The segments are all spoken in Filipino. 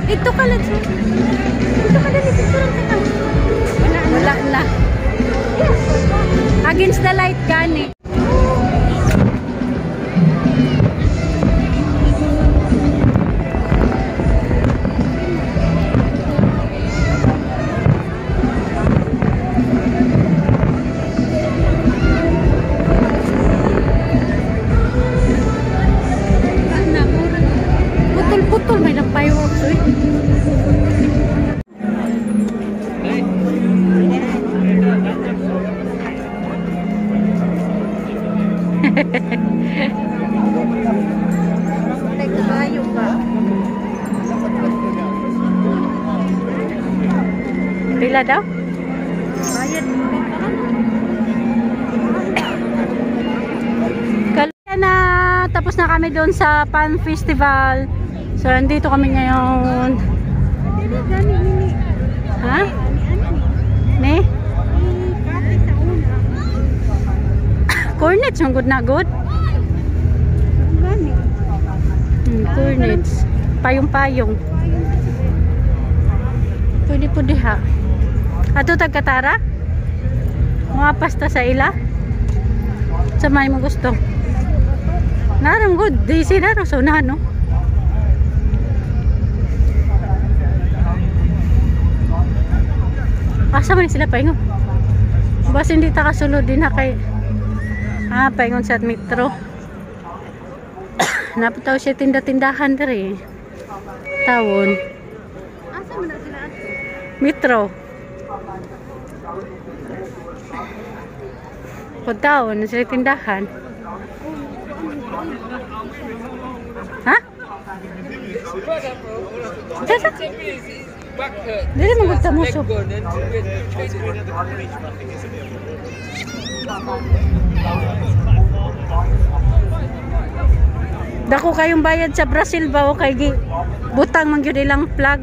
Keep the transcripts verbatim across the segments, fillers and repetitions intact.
Ito ka lang. Ito ka lang. Wala, wala na. Against the light gani. Putol-putol may lang fireworks eh. Nagkayo ba? Pila daw? Bayad mo kaya na tapos na kami doon sa Pan Festival. So nandito kami ngayon. Ha? Ne? Cornets, yung good na good. Hmm, cornets. Payong-payong. Pwede po diha. Ato tagkatara? Mga pasta sa ila? Sa may mo gusto. Narang good. Di sila ro so na no. Asa man sila paingon? Basta hindi ta kasulod din ha kay ah, paingon sa metro. Napataw siya tinda-tindahan diri. Tawon. Asa man na sila ato? Metro. Pagtawon na sila tindahan. Ha? Dada? Dili mo gud tamuso. Dako kayong bayad sa Brazil ba o kay gi butang man gyud ilang flag.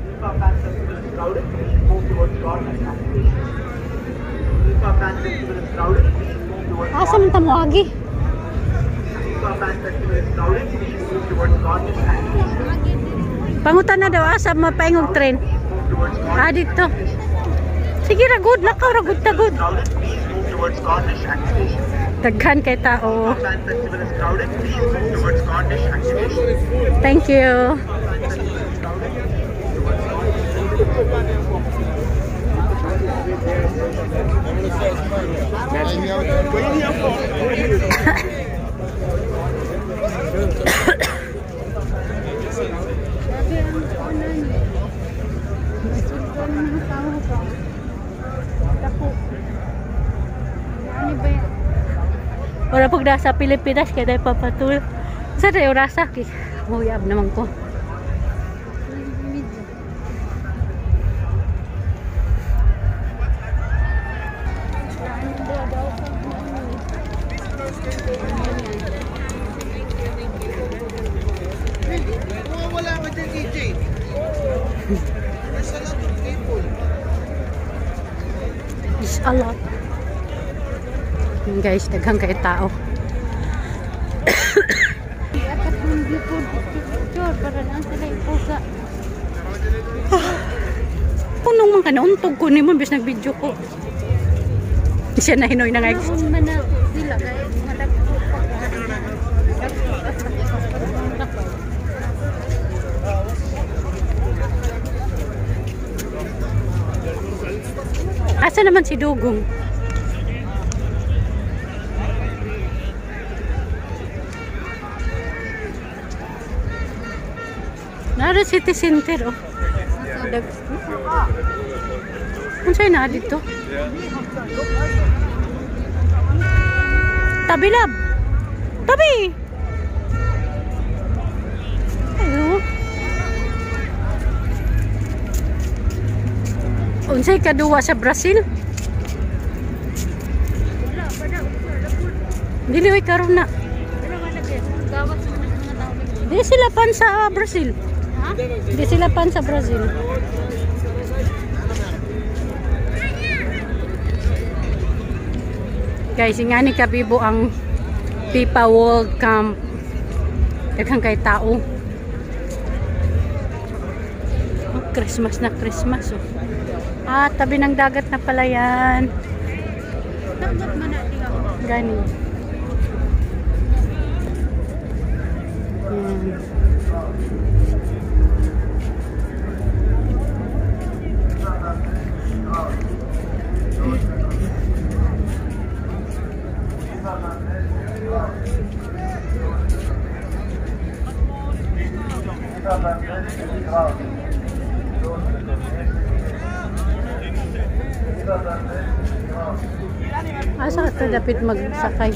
Asa man ta moagi? Pangutan na daw asa mapaingog tren. Ah, dito. Sige ra good, lakaw ra good ta good. Daghan kay tao. Thank you. Wala pag nasa Pilipinas kaya dahil papatul. Sa tayo rasa ki. Huyab naman ko. Wala ka dyan, D J. There's a lot of people. There's a lot. Yung guys, daghang kay tao. Punong man ka na, untog ko ni mo, bis nag-video ko. Siya na hinoy na nga. Asa naman si Dugong? Nara City Center, oh. Ano sa'yo na dito? Tabi lab! Tabi! Ayo. Unsay kaduwa sa Brazil? Dili way karon na. Di sila pan sa Brazil. Di sila pan sa Brazil. Guys, nga ni kabibo ang FIFA World Cup. Daghang kay tao. Christmas na Christmas. Oh. Ah, tabi ng dagat na pala yan. Gani. Yan. Asa ka dapat magsakay?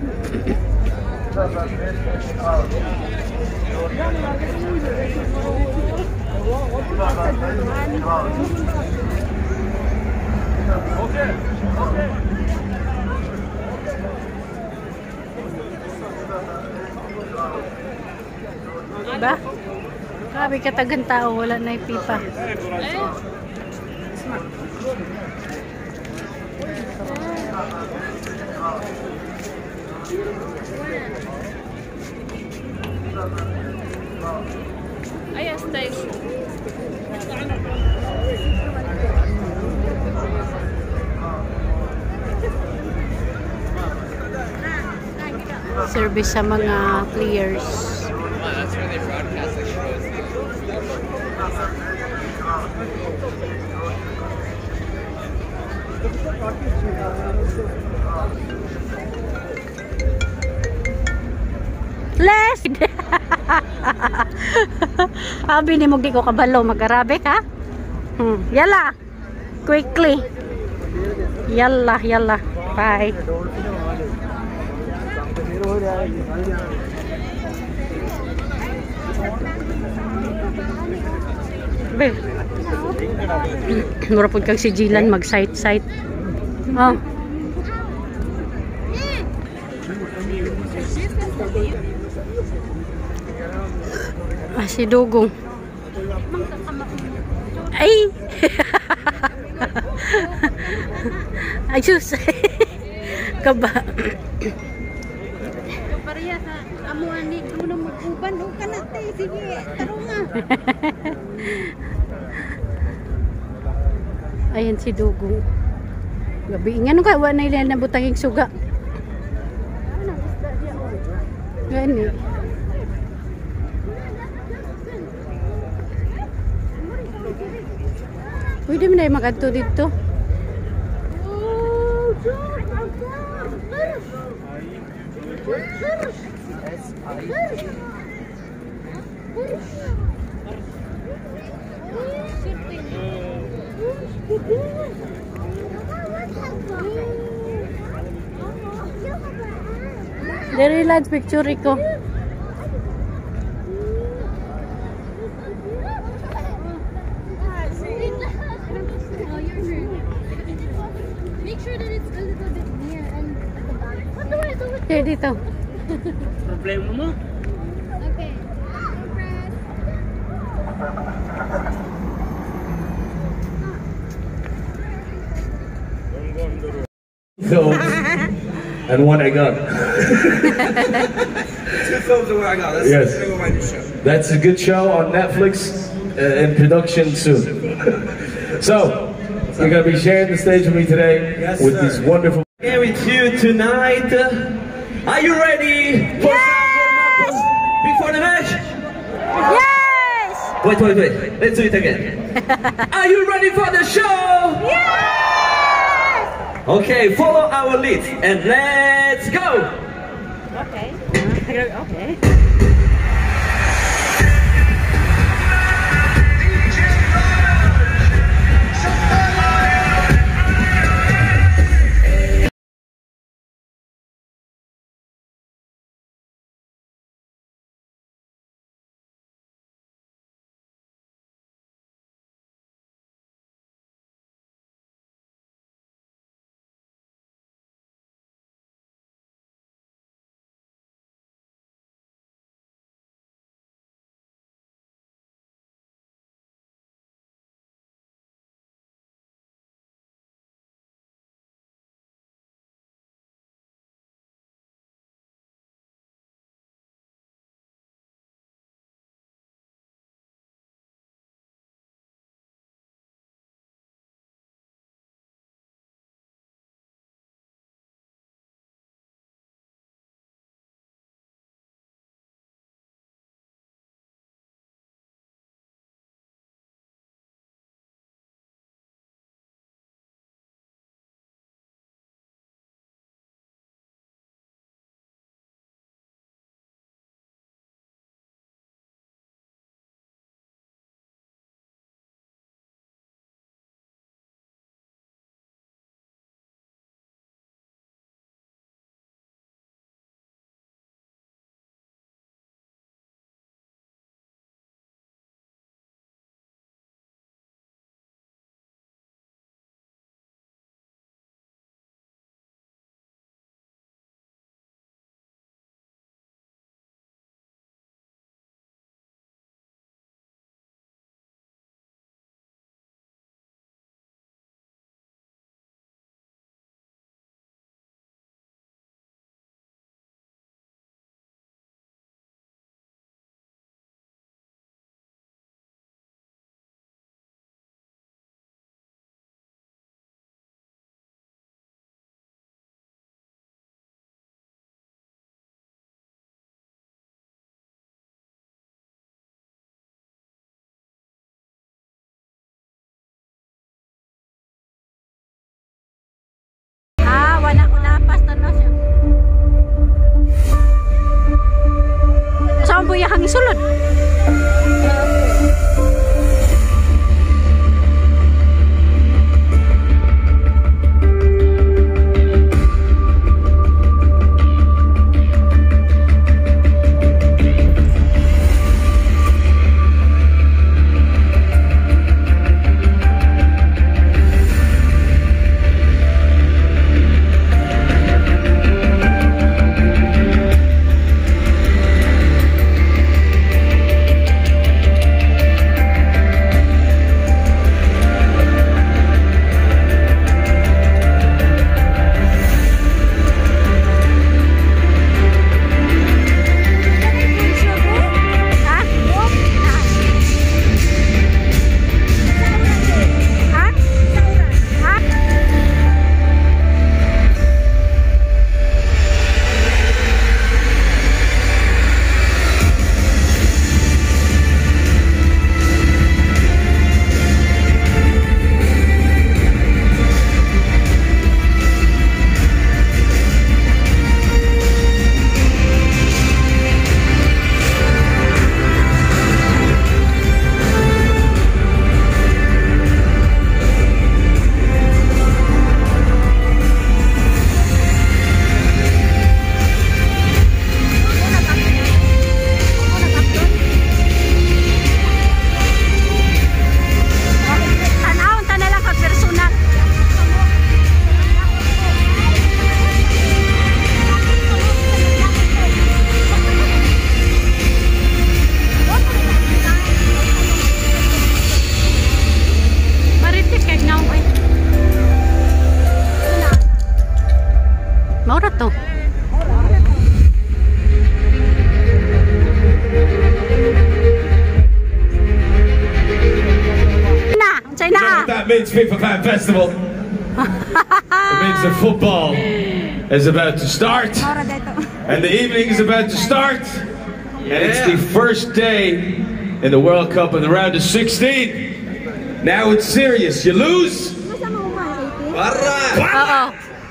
Diba? Grabe katagang tao, wala na yung pipa. Ay, hasta eso. Service sa mga players. That's where they broadcast like shows. Les! Abi ni mo di ko kabalo, mag-arabe ka? Hmm. Yala! Quickly! Yalla, yalla. Bye! Be. Mura po kang si Jilan mag-sight-sight. Oh. Ah, si Dugong. Ay! Ay, sus! Kaba. Pareha sa amuan ni kuno mag-uban o kanate sige tarunga. Ayan si Dugong. Gabi nga nung kawa na ilan na butanging suga. Gani. Pwede mo na yung magadto dito. Dari lads picture ko. Make sure that it's a little bit near and at the back. What do I do with Here dito. Problema mo? Okay. Films and one I got. Two films and one I got. That's Yes. the name of my new show. That's a good show on Netflix uh, in production soon. So, you're gonna be sharing the stage with me today Yes, with sir. these wonderful. Here with you tonight. Are you ready for some before the match? Yes! Wait, wait, wait. Let's do it again. Are you ready for the show? Yes! Okay, follow our lead and let's go. Okay. Okay. ang sulod. Maura to. Na, You know what that means, FIFA Fan Festival? It means the football is about to start, and the evening is about to start, and it's the first day in the World Cup of the round of sixteen. Now it's serious. You lose. Oo.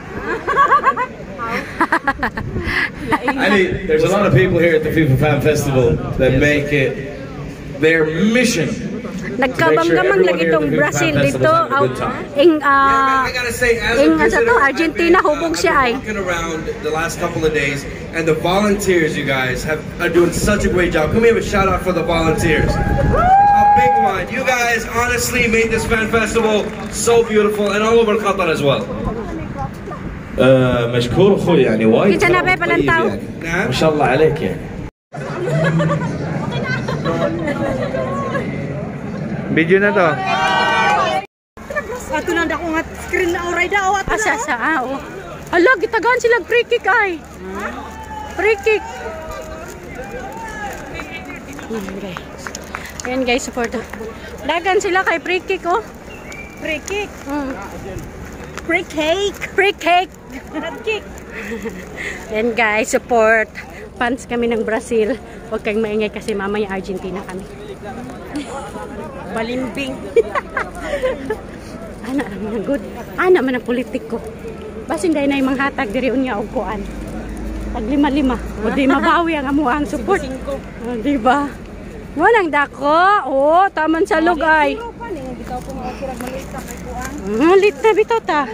I mean, there's a lot of people here at the FIFA Fan Festival that make it their mission. Nagkabang-gamang lagi itong Brazil dito. Ing, ah, I gotta say, as ing, a asa visitor, to, I've Argentina, been, uh, hubog I've siya ay. been walking around the last couple of days, and the volunteers, you guys, have are doing such a great job. Can we have a shout out for the volunteers? A big one. You guys honestly made this fan festival so beautiful, and all over Qatar as well. مشكور اخوي يعني وايد كنت أنا بيه بلنتاو. نعم. ما شاء الله عليك يعني. Video na to. Ato nanda ko nga screen na oray daw ato. Asa sa ah, oh. Hala, gitagaan sila free kick ay. Free kick. Ayan guys. Ayan guys, support. Dagan sila kay free kick oh. Free kick. Mm. Free cake. Free cake. Kick. Ayan guys, support. Fans kami ng Brazil. Huwag kang maingay kasi mamaya Argentina kami. Balimbing. Ana naman ang good. Ana man ang politiko. Basin dahil na yung mga hatag diri unya og kuan. Tag lima-lima. O di mabawi ang amuang support. O, di ba? Walang dako. Oh, taman sa lugay. Mm, lit na bitaw ta.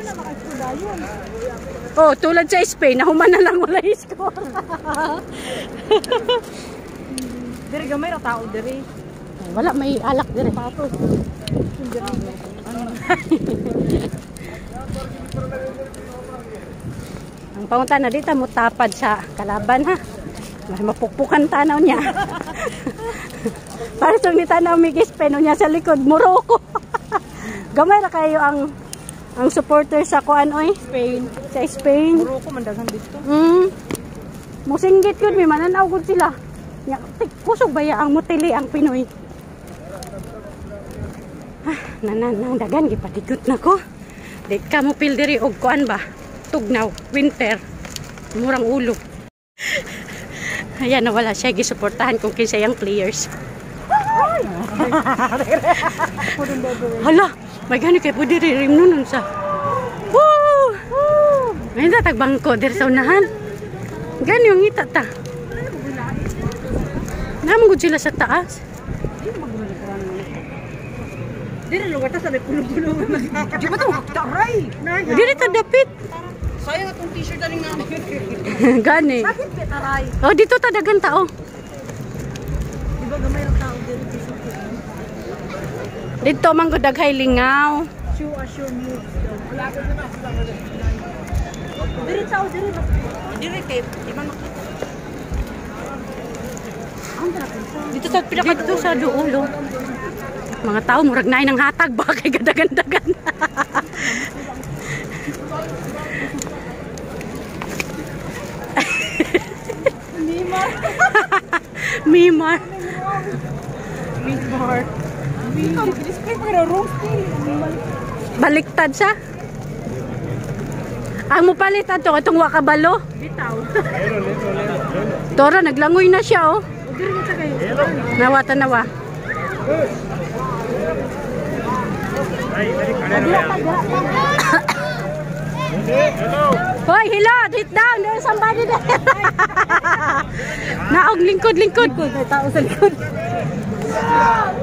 Oh, tulad sa Spain, nahuman na lang wala score. Diri gamay ra tao diri. Wala may alak dire. Ang pangunta na dito mutapad sa kalaban ha. Mas mapukpukan tanaw niya. Para sa ni tanaw migis peno niya sa likod Morocco. Gamay ra kayo ang ang supporter sa kuan oy, Spain. sa Spain. Morocco mandagan dito. Mm. Musinggit yun, may mananaw gud sila. Nya, kusog baya ang mutili ang Pinoy. Ah, nananang dagan gipadigot na ko. Di ka mo feel diri og kuan ba? Tugnaw, winter. Murang ulo. Ayan, nawala siya gisuportahan kung kinsa yang players. Hala, may gani kay po diri rim nun sa. Woo! May tagbangko diri sa unahan. Gani yung ita ta. Nagamang gud sila sa taas. Dili lugar ta sa pulo-pulo. Di ba to? Taray. Dili ta dapit. Sayang atong t-shirt daling namin. Gani. Bakit ka taray? Oh, dito ta dagan tao. Di ba gamay ra tao dili t-shirt. Dito man gud daghay lingaw. Show assure me. Dili tao dili. Dili kay di ba makita. Dito sa pinaka dito sa duulo. Mga tao murag naay nang hatag ba kay gadagan-dagan. Mimar. Mimar. Mimar. Mimar. Display pa na roasting. Baliktad siya. Ang mupalitan to itong wakabalo. Bitaw. Toro naglangoy na siya oh. Dili mo sa kayo. Nawa tanawa. Hoy, hilot, hit down. There's somebody there. Naog lingkod, lingkod. May tao sa likod.